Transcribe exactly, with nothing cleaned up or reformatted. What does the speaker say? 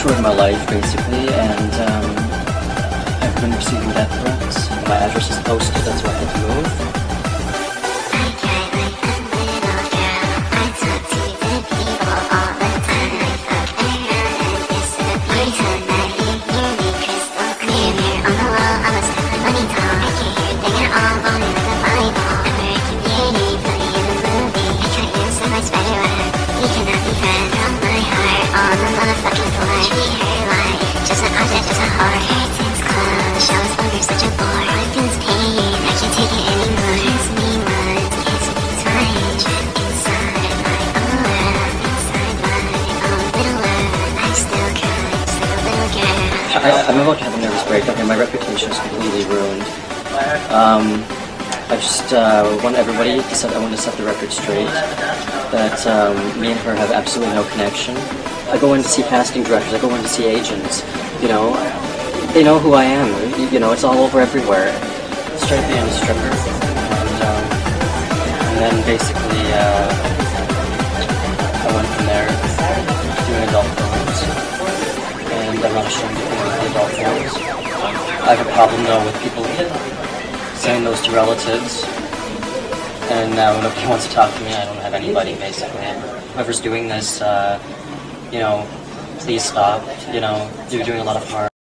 destroyed my life, basically, and um, I've been receiving death threats. My address is posted, that's why I had to move. I, I'm about to have a nervous breakdown here. My reputation is completely ruined. Um, I just uh, want everybody to set, I want to set the record straight that um, me and her have absolutely no connection. I go in to see casting directors, I go in to see agents, you know, they know who I am, you know, it's all over everywhere. Straight being a stripper, and, um, and then basically uh, I went from there doing adult films, and I'm not ashamed of doing the adult films. I have a problem though with people saying those to relatives, and now nobody wants to talk to me. I don't have anybody, basically. Whoever's doing this, uh, you know, please stop. You know, you're doing a lot of harm.